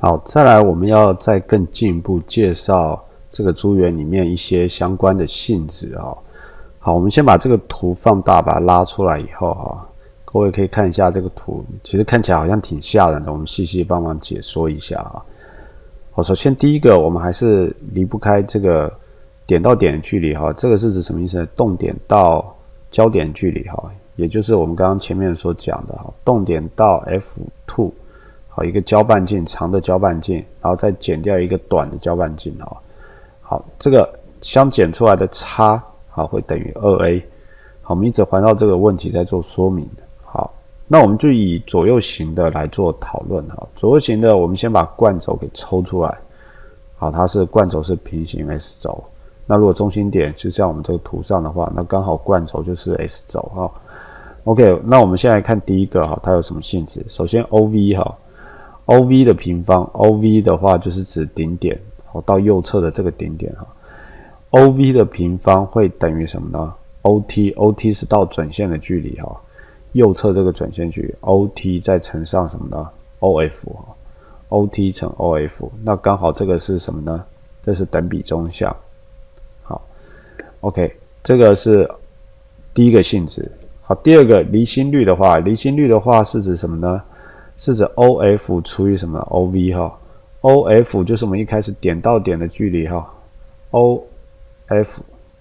好，再来我们要再更进一步介绍这个珠圆里面一些相关的性质啊。好，我们先把这个图放大，把它拉出来以后啊，各位可以看一下这个图，其实看起来好像挺吓人的，我们细细帮忙解说一下啊。好，首先第一个，我们还是离不开这个点到点的距离哈，这个是指什么意思呢？动点到交点距离哈，也就是我们刚刚前面所讲的哈，动点到 F2。好，一个交半径，长的交半径，然后再减掉一个短的交半径哈。好，这个相减出来的差好会等于 2a。好，我们一直环绕这个问题在做说明。好，那我们就以左右行的来做讨论哈。左右行的，我们先把惯轴给抽出来。好，它是惯轴是平行 S 轴。那如果中心点就像我们这个图上的话，那刚好惯轴就是 S 轴哈。OK， 那我们现在看第一个哈，它有什么性质？首先 OV 哈。OV 的平方 ，OV 的话就是指顶点，好，到右侧的这个顶点哈。OV 的平方会等于什么呢 ？OT 是到准线的距离哈，右侧这个准线距离 OT 再乘上什么呢 ？OF 哈 ，OT 乘 OF， 那刚好这个是什么呢？这是等比中项。好 ，OK， 这个是第一个性质。好，第二个离心率的话，离心率的话是指什么呢？是指 OF 除以什么 OV 哈 ，OF 就是我们一开始点到点的距离哈 ，OF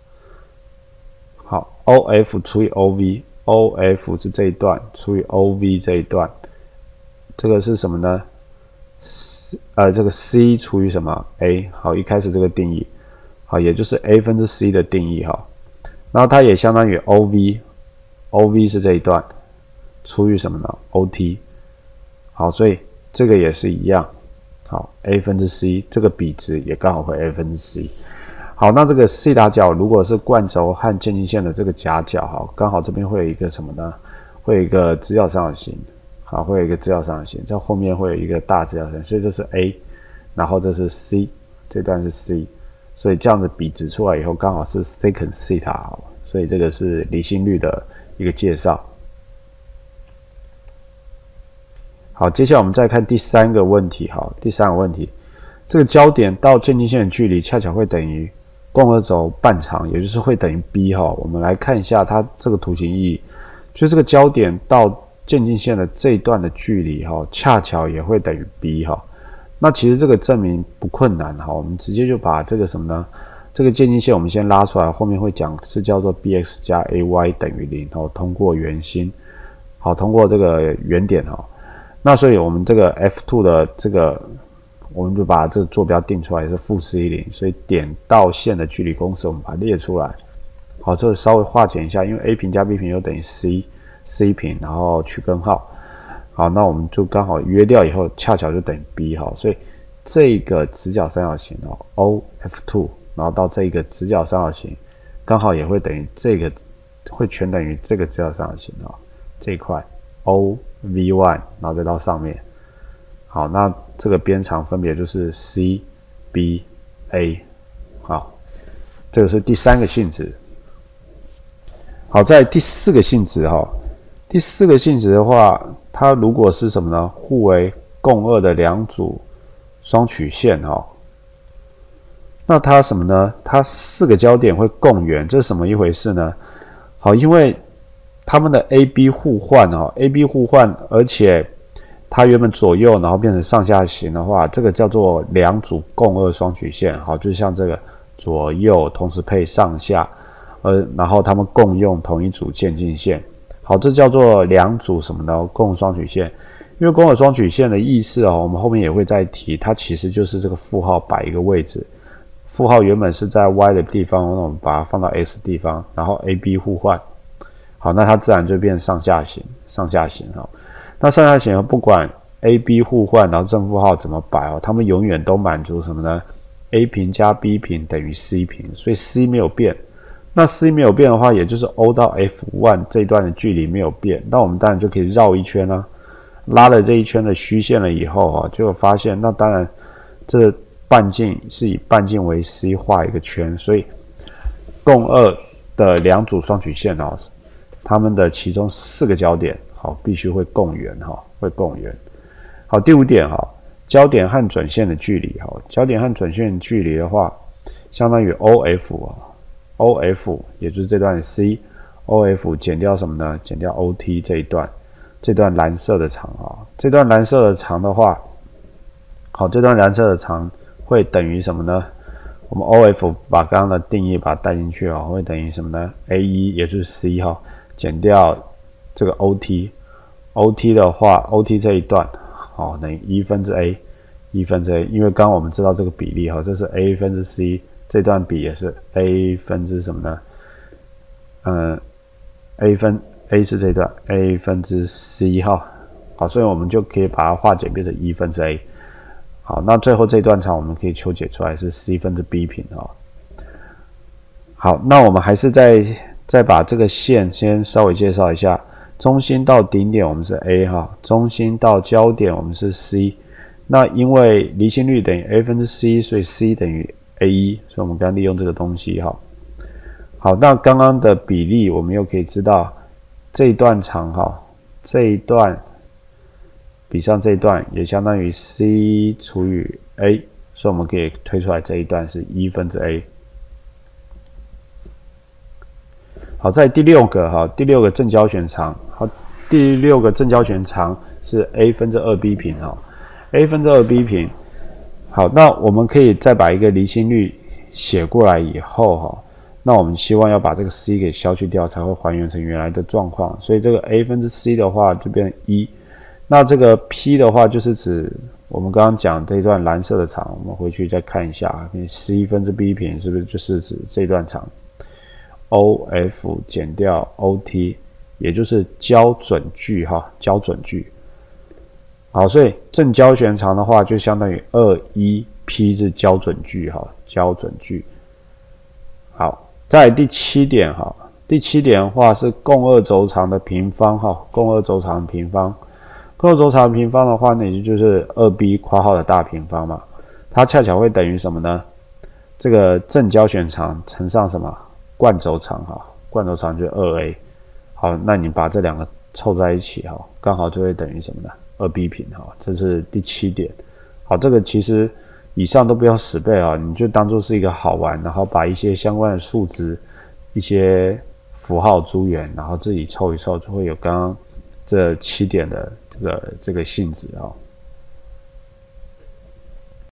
好 ，OF 除以 OV，OF 是这一段除以 OV 这一段，这个是什么呢？这个 C 除以什么 A 好，一开始这个定义好，也就是 A 分之 C 的定义哈，然后它也相当于 OV 是这一段除以什么呢 ？OT。好，所以这个也是一样。好 ，A 分之 C 这个比值也刚好会 A 分之 C。好，那这个 C 打角如果是惯轴和渐近线的这个夹角，好，刚好这边会有一个什么呢？会有一个直角三角形。好，会有一个直角三角形，在后面会有一个大直角三角形，所以这是 A， 然后这是 C， 这段是 C， 所以这样子比值出来以后，刚好是 secant theta 好，所以这个是离心率的一个介绍。好，接下来我们再看第三个问题。好，第三个问题，这个交点到渐近线的距离恰巧会等于共轭轴半长，也就是会等于 b 哈。我们来看一下它这个图形意义，就这个交点到渐近线的这一段的距离哈，恰巧也会等于 b 哈。那其实这个证明不困难哈，我们直接就把这个什么呢？这个渐近线我们先拉出来，后面会讲是叫做 bx 加 ay 等于0哈，通过圆心，好，通过这个原点哈。那所以我们这个 F2 的这个，我们就把这个坐标定出来是负410，所以点到线的距离公式我们把它列出来。好，这个稍微化简一下，因为 A 平加 B 平又等于 C 平，然后取根号。好，那我们就刚好约掉以后，恰巧就等于 B 哈，所以这个直角三角形哦 OF2， 然后到这个直角三角形，刚好也会等于这个，会全等于这个直角三角形这一块 OV1， 然后再到上面。好，那这个边长分别就是 C、B、A。好，这个是第三个性质。好，在第四个性质哈，第四个性质的话，它如果是什么呢？互为共轭的两组双曲线哈，那它什么呢？它四个交点会共圆，这是什么一回事呢？好，因为它们的 AB 互换，AB 互换，而且它原本左右，然后变成上下行的话，这个叫做两组共轭双曲线。好，就像这个左右同时配上下，然后它们共用同一组渐近线。好，这叫做两组什么呢？共轭双曲线。因为共轭双曲线的意思我们后面也会再提，它其实就是这个负号摆一个位置。负号原本是在 Y 的地方，那我们把它放到 X 地方，然后 AB 互换。好，那它自然就变上下行，上下行哈。那上下行不管 AB 互换，然后正负号怎么摆它们永远都满足什么呢 ？A 平加 B 平等于 C 平，所以 C 没有变。那 C 没有变的话，也就是 O 到 F1 这一段的距离没有变，那我们当然就可以绕一圈啦。拉了这一圈的虚线了以后就发现，那当然这半径是以半径为 C 画一个圈，所以共轭的两组双曲线它们的其中四个交点必须会共圆会共圆。好，第五点焦点和准线的距离哈，焦点和准线距离的话，相当于 OF 也就是这段 C，OF 减掉什么呢？减掉 OT 这段蓝色的长哈，这段蓝色的长的话，好，这段蓝色的长会等于什么呢？我们 OF 把刚刚的定义把它带进去哦，会等于什么呢 ？A1 也就是 C 哈，减掉这个 OT 的话 ，OT 这一段好等于1分之 A， 1分之 A， 因为刚刚我们知道这个比例哈，这是 A 分之 C， 这段比也是 A 分之什么呢？A 是这段 A 分之 C 哈，好，所以我们就可以把它化简变成1分之 A。好，那最后这段长我们可以求解出来是 C 分之 B 平哈。好，那我们还是再把这个线先稍微介绍一下。中心到顶点我们是 A 哈，中心到焦点我们是 C。那因为离心率等于 A 分之 C， 所以 C 等于 A1， 所以我们刚刚利用这个东西哈。好，那刚刚的比例我们又可以知道，这一段长哈，这一段比上这一段也相当于 C 除以 A， 所以我们可以推出来这一段是1分之 A。好，在第六个正交旋长，好，第六个正交旋长是 A 分之 2B 平哈 ，A 分之 2B 平。好，那我们可以再把一个离心率写过来以后哈，那我们希望要把这个 C 给消去掉，才会还原成原来的状况。所以这个 A 分之 C 的话就变成1。那这个 P 的话就是指我们刚刚讲这一段蓝色的长，我们回去再看一下 ，C 分之 B 平是不是就是指这段长？ OF 减掉 OT， 也就是焦准距哈，焦准距。好，所以正交旋长的话就相当于21P 是焦准距哈，焦准距。好，在第7点哈，第7点的话是共2轴长的平方哈，共2轴长的平方，共2轴长的平方的话呢，也就是 2B 括号的大平方嘛，它恰巧会等于什么呢？这个正交旋长乘上什么？惯轴长哈，惯轴长就是 2A。好，那你把这两个凑在一起哈，刚好就会等于什么呢？ 2B 平哈，这是第7点。好，这个其实以上都不要死背啊，你就当做是一个好玩，然后把一些相关的数值、一些符号珠圆，然后自己凑一凑，就会有刚刚这7点的这个性质啊。